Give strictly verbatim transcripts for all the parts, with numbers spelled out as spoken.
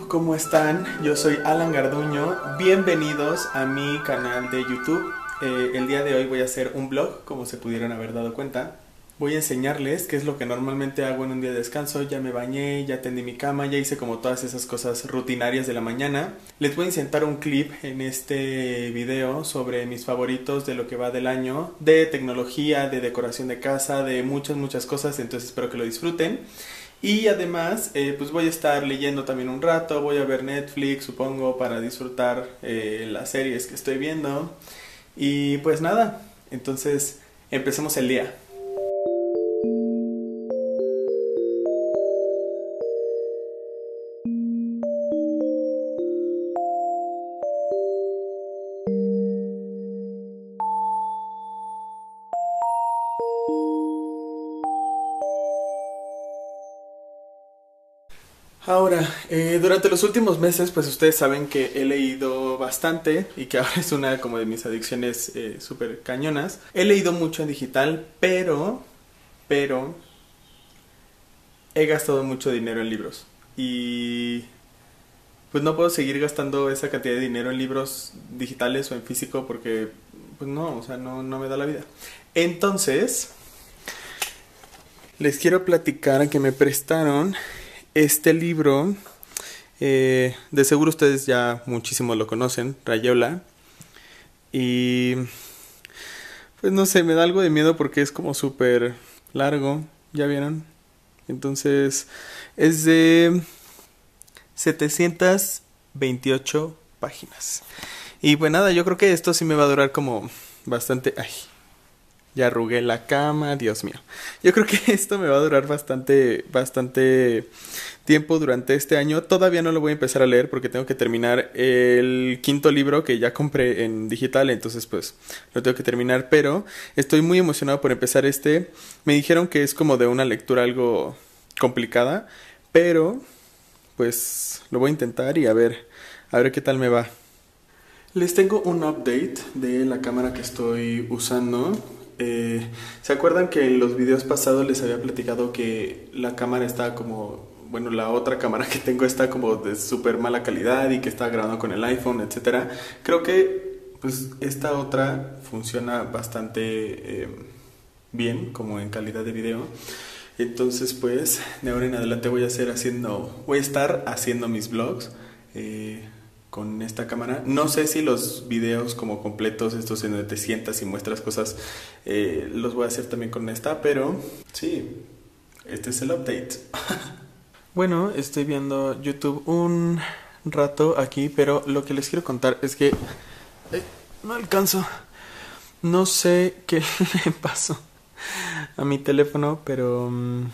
¿cómo están? Yo soy Alan Garduño, bienvenidos a mi canal de YouTube. Eh, el día de hoy voy a hacer un vlog, como se pudieron haber dado cuenta. Voy a enseñarles qué es lo que normalmente hago en un día de descanso. Ya me bañé, ya tendí mi cama, ya hice como todas esas cosas rutinarias de la mañana. Les voy a insertar un clip en este video sobre mis favoritos de lo que va del año, de tecnología, de decoración de casa, de muchas muchas cosas, entonces espero que lo disfruten. Y además, eh, pues voy a estar leyendo también un rato, voy a ver Netflix, supongo, para disfrutar eh, las series que estoy viendo. Y pues nada, entonces empecemos el día. Ahora, eh, durante los últimos meses, pues ustedes saben que he leído bastante y que ahora es una como de mis adicciones eh, súper cañonas. He leído mucho en digital, pero, pero, he gastado mucho dinero en libros. Y pues no puedo seguir gastando esa cantidad de dinero en libros digitales o en físico porque, pues no, o sea, no, no me da la vida. Entonces, les quiero platicar que me prestaron este libro, eh, de seguro ustedes ya muchísimo lo conocen, Rayuela. Y pues no sé, me da algo de miedo porque es como súper largo, ¿ya vieron? Entonces es de setecientas veintiocho páginas. Y pues nada, yo creo que esto sí me va a durar como bastante... Ay, ya arrugué la cama, Dios mío. Yo creo que esto me va a durar bastante, bastante tiempo durante este año. Todavía no lo voy a empezar a leer porque tengo que terminar el quinto libro que ya compré en digital, entonces pues lo tengo que terminar. Pero estoy muy emocionado por empezar este. Me dijeron que es como de una lectura algo complicada, pero pues lo voy a intentar y a ver, a ver qué tal me va. Les tengo un update de la cámara que estoy usando. Eh, ¿Se acuerdan que en los videos pasados les había platicado que la cámara está como, bueno, la otra cámara que tengo está como de súper mala calidad y que está grabando con el iPhone, etcétera? Creo que pues esta otra funciona bastante eh, bien como en calidad de video. Entonces pues de ahora en adelante voy a hacer haciendo, voy a estar haciendo mis vlogs eh, con esta cámara. No sé si los videos como completos, estos en donde te sientas y muestras cosas, eh, los voy a hacer también con esta, pero sí, este es el update. Bueno, estoy viendo YouTube un rato aquí, pero lo que les quiero contar es que eh, no alcanzo. No sé qué le pasó a mi teléfono, pero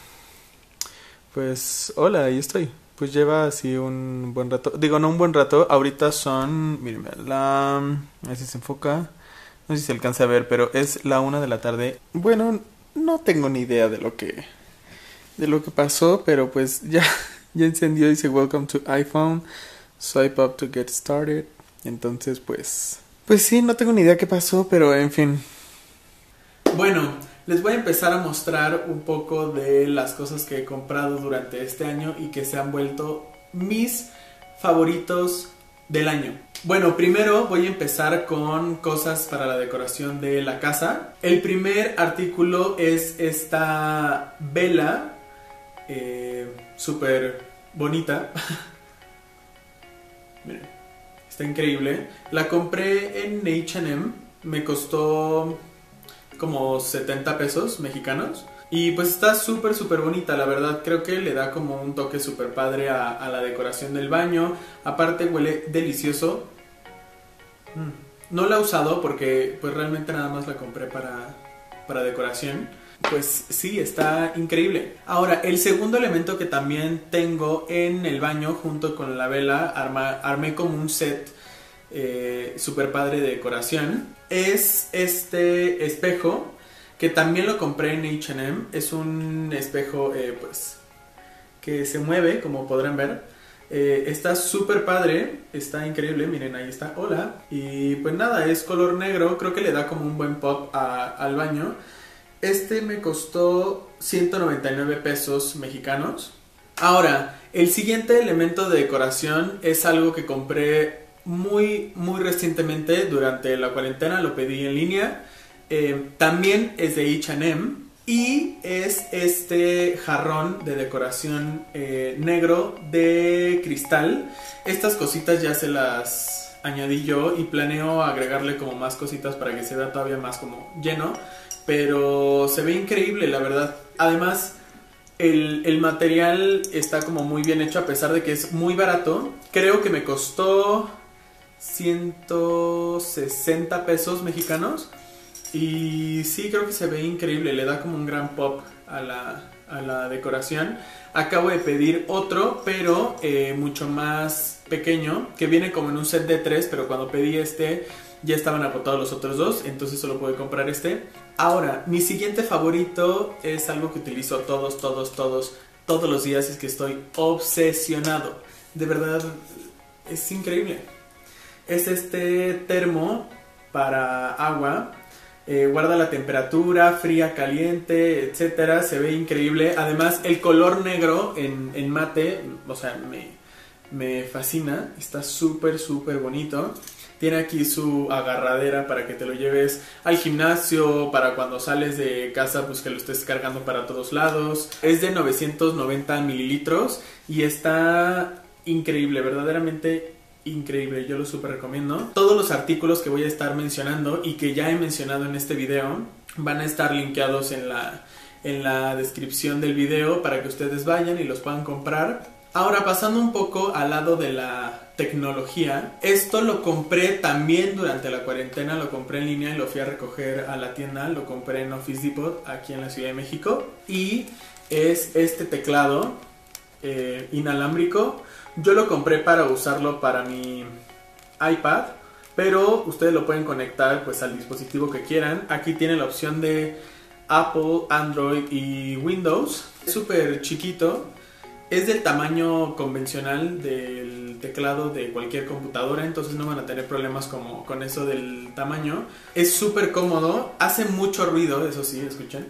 pues hola, ahí estoy. Pues lleva así un buen rato. Digo, no un buen rato. Ahorita son... Miren, la... A ver si se enfoca. No sé si se alcanza a ver, pero es la una de la tarde. Bueno, no tengo ni idea de lo que... De lo que pasó, pero pues ya... Ya encendió. Dice Welcome to iPhone. Swipe up to get started. Entonces, pues... Pues sí, no tengo ni idea qué pasó, pero en fin. Bueno... Les voy a empezar a mostrar un poco de las cosas que he comprado durante este año y que se han vuelto mis favoritos del año. Bueno, primero voy a empezar con cosas para la decoración de la casa. El primer artículo es esta vela eh, súper bonita. Miren, está increíble. La compré en H and M. Me costó como setenta pesos mexicanos. Y pues está súper súper bonita, la verdad. Creo que le da como un toque súper padre a, a la decoración del baño. Aparte huele delicioso. mm. No la he usado porque pues realmente nada más la compré para, para decoración. Pues sí, está increíble. Ahora, el segundo elemento que también tengo en el baño junto con la vela, arma, armé como un set Eh, super padre de decoración, es este espejo que también lo compré en H and M. Es un espejo eh, pues que se mueve, como podrán ver. eh, está súper padre, está increíble, miren, ahí está, hola. Y pues nada, es color negro, creo que le da como un buen pop a, al baño. Este me costó ciento noventa y nueve pesos mexicanos. Ahora, el siguiente elemento de decoración es algo que compré muy, muy recientemente durante la cuarentena, lo pedí en línea. Eh, también es de H and M y es este jarrón de decoración eh, negro de cristal. Estas cositas ya se las añadí yo y planeo agregarle como más cositas para que se vea todavía más como lleno, pero se ve increíble, la verdad. Además, el, el material está como muy bien hecho a pesar de que es muy barato. Creo que me costó ciento sesenta pesos mexicanos. Y sí, creo que se ve increíble, le da como un gran pop a la, a la decoración. Acabo de pedir otro, pero eh, mucho más pequeño, que viene como en un set de tres, pero cuando pedí este ya estaban agotados los otros dos, entonces solo pude comprar este. Ahora, mi siguiente favorito es algo que utilizo todos, todos, todos, todos los días, es que estoy obsesionado. De verdad, es increíble. Es este termo para agua. Eh, guarda la temperatura, fría, caliente, etcétera. Se ve increíble. Además, el color negro en, en mate, o sea, me, me fascina. Está súper, súper bonito. Tiene aquí su agarradera para que te lo lleves al gimnasio, para cuando sales de casa, pues que lo estés cargando para todos lados. Es de novecientos noventa mililitros y está increíble, verdaderamente increíble, yo lo súper recomiendo. Todos los artículos que voy a estar mencionando y que ya he mencionado en este video van a estar linkeados en la, en la descripción del video para que ustedes vayan y los puedan comprar. Ahora, pasando un poco al lado de la tecnología, esto lo compré también durante la cuarentena, lo compré en línea y lo fui a recoger a la tienda, lo compré en Office Depot aquí en la Ciudad de México y es este teclado eh, inalámbrico. Yo lo compré para usarlo para mi iPad, pero ustedes lo pueden conectar pues al dispositivo que quieran. Aquí tiene la opción de Apple, Android y Windows. Es súper chiquito. Es del tamaño convencional del teclado de cualquier computadora, entonces no van a tener problemas como con eso del tamaño. Es súper cómodo, hace mucho ruido, eso sí, escuchen.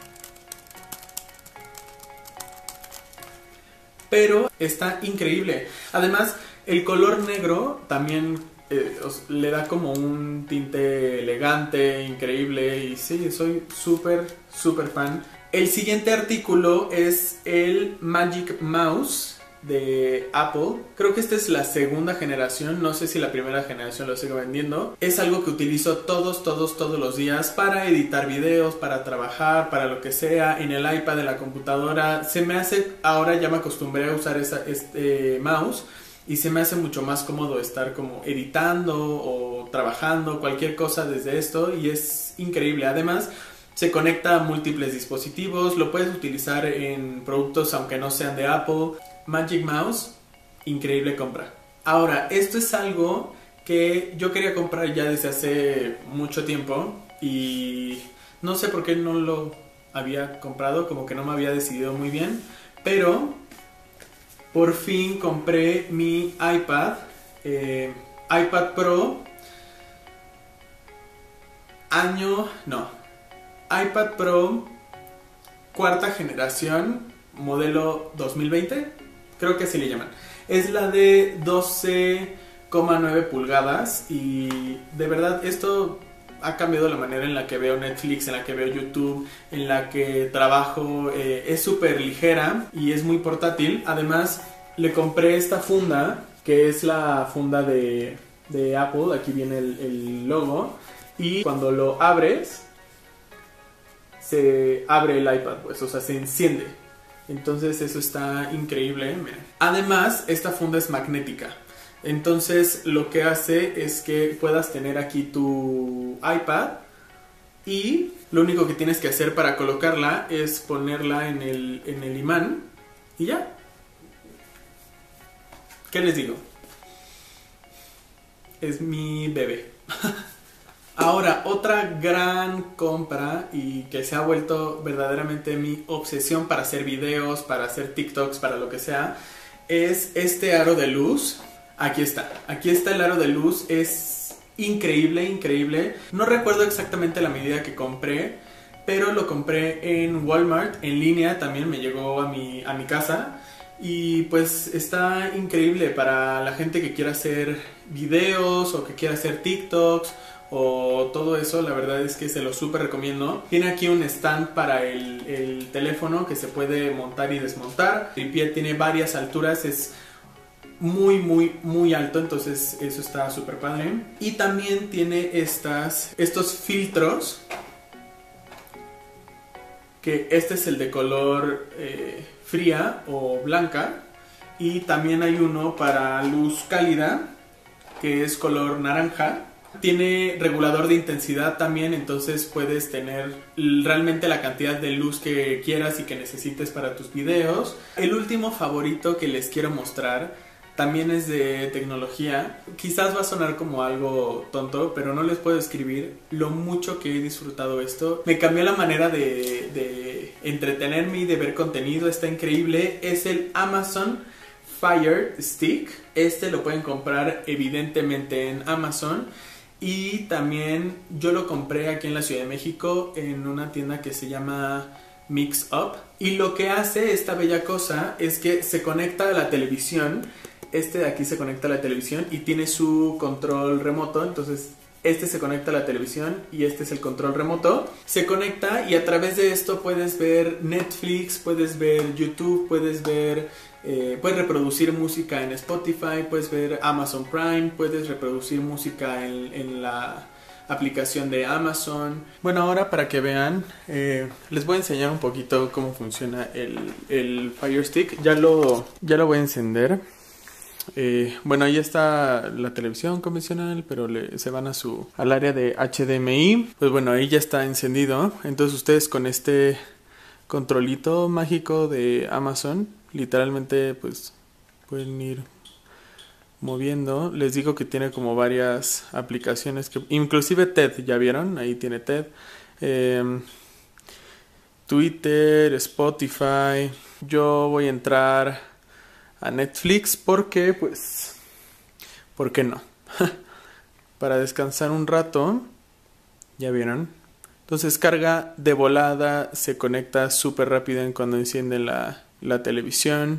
Pero está increíble. Además, el color negro también eh, os, le da como un tinte elegante, increíble. Y sí, soy súper, súper fan. El siguiente artículo es el Magic Mouse de Apple. Creo que esta es la segunda generación, no sé si la primera generación lo sigo vendiendo. Es algo que utilizo todos, todos, todos los días para editar videos, para trabajar, para lo que sea, en el iPad, en la computadora. Se me hace, ahora ya me acostumbré a usar esa, este mouse y se me hace mucho más cómodo estar como editando o trabajando, cualquier cosa desde esto y es increíble. Además, se conecta a múltiples dispositivos, lo puedes utilizar en productos aunque no sean de Apple. Magic Mouse, increíble compra. Ahora, esto es algo que yo quería comprar ya desde hace mucho tiempo y no sé por qué no lo había comprado, como que no me había decidido muy bien, pero por fin compré mi iPad, eh, iPad Pro, año, no, iPad Pro cuarta generación, modelo dos mil veinte, creo que así le llaman. Es la de doce coma nueve pulgadas y de verdad esto ha cambiado la manera en la que veo Netflix, en la que veo YouTube, en la que trabajo. Eh, es súper ligera y es muy portátil. Además, le compré esta funda, que es la funda de, de Apple. Aquí viene el, el logo y cuando lo abres se abre el iPad, pues, o sea, se enciende. Entonces eso está increíble. Miren. Además, esta funda es magnética. Entonces lo que hace es que puedas tener aquí tu iPad y lo único que tienes que hacer para colocarla es ponerla en el, en el imán y ya. ¿Qué les digo? Es mi bebé. Ahora, otra gran compra y que se ha vuelto verdaderamente mi obsesión para hacer videos, para hacer TikToks, para lo que sea, es este aro de luz. Aquí está, aquí está el aro de luz, es increíble, increíble. No recuerdo exactamente la medida que compré, pero lo compré en Walmart, en línea, también me llegó a mi, a mi casa. Y pues está increíble para la gente que quiera hacer videos o que quiera hacer TikToks o todo eso. La verdad es que se lo súper recomiendo. Tiene aquí un stand para el, el teléfono que se puede montar y desmontar. El pie tiene varias alturas, es muy muy muy alto, entonces eso está súper padre. Y también tiene estas, estos filtros, que este es el de color eh, fría o blanca, y también hay uno para luz cálida que es color naranja. Tiene regulador de intensidad también, entonces puedes tener realmente la cantidad de luz que quieras y que necesites para tus videos. El último favorito que les quiero mostrar también es de tecnología. Quizás va a sonar como algo tonto, pero no les puedo describir lo mucho que he disfrutado esto. Me cambió la manera de, de entretenerme y de ver contenido. Está increíble. Es el Amazon Fire Stick. Este lo pueden comprar evidentemente en Amazon. Y también yo lo compré aquí en la Ciudad de México en una tienda que se llama Mix Up. Y lo que hace esta bella cosa es que se conecta a la televisión. Este de aquí se conecta a la televisión y tiene su control remoto. Entonces este se conecta a la televisión y este es el control remoto. Se conecta y a través de esto puedes ver Netflix, puedes ver YouTube, puedes ver eh, puedes reproducir música en Spotify, puedes ver Amazon Prime, puedes reproducir música en, en la aplicación de Amazon. Bueno, ahora para que vean, eh, les voy a enseñar un poquito cómo funciona el, el Fire Stick. Ya lo, ya lo voy a encender. Eh, bueno, ahí está la televisión convencional, pero le, se van a su al área de H D M I. Pues bueno, ahí ya está encendido. Entonces ustedes con este controlito mágico de Amazon, literalmente pues pueden ir moviendo. Les digo que tiene como varias aplicaciones, que inclusive T E D, ¿ya vieron? Ahí tiene T E D, eh, Twitter, Spotify. Yo voy a entrar a Netflix porque pues ¿por qué no? Para descansar un rato. ¿Ya vieron? Entonces carga de volada, se conecta súper rápido en cuando enciende la, la televisión.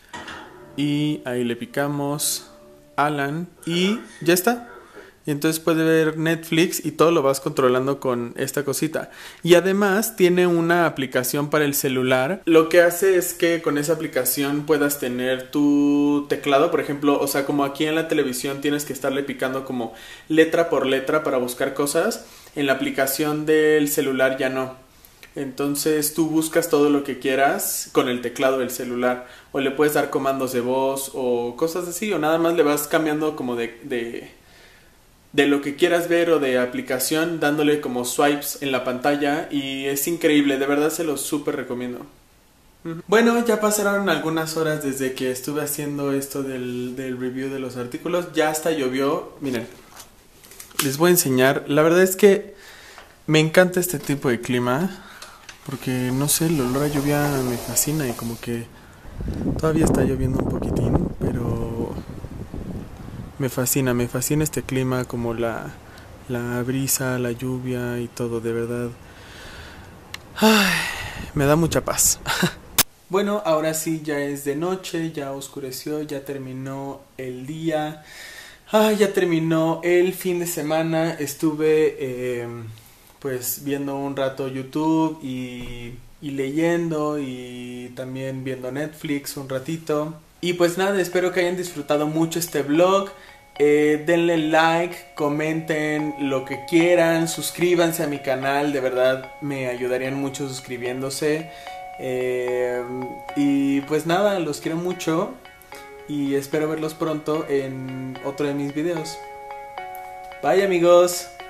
Y ahí le picamos Alan y ya está. Y entonces puede ver Netflix y todo lo vas controlando con esta cosita. Y además tiene una aplicación para el celular. Lo que hace es que con esa aplicación puedas tener tu teclado, por ejemplo. O sea, como aquí en la televisión tienes que estarle picando como letra por letra para buscar cosas. En la aplicación del celular ya no. Entonces tú buscas todo lo que quieras con el teclado del celular. O le puedes dar comandos de voz o cosas así. O nada más le vas cambiando como de... de de lo que quieras ver o de aplicación, dándole como swipes en la pantalla, y es increíble, de verdad se lo súper recomiendo. Bueno, ya pasaron algunas horas desde que estuve haciendo esto del, del review de los artículos. Ya hasta llovió. Miren, les voy a enseñar. La verdad es que me encanta este tipo de clima, porque no sé, el olor a lluvia me fascina. Y como que todavía está lloviendo un poquitín, pero me fascina, me fascina este clima, como la, la brisa, la lluvia y todo, de verdad. Ay, me da mucha paz. Bueno, ahora sí, ya es de noche, ya oscureció, ya terminó el día. Ay, ya terminó el fin de semana. Estuve eh, pues viendo un rato YouTube y, y leyendo, y también viendo Netflix un ratito. Y pues nada, espero que hayan disfrutado mucho este vlog. Eh, denle like, comenten lo que quieran, suscríbanse a mi canal, de verdad me ayudarían mucho suscribiéndose. Eh, y pues nada, los quiero mucho y espero verlos pronto en otro de mis videos. Bye amigos.